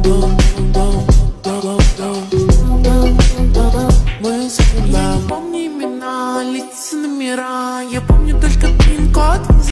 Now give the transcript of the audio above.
Мы забываем. Помни имена, лица, номера. Я помню только пин-код.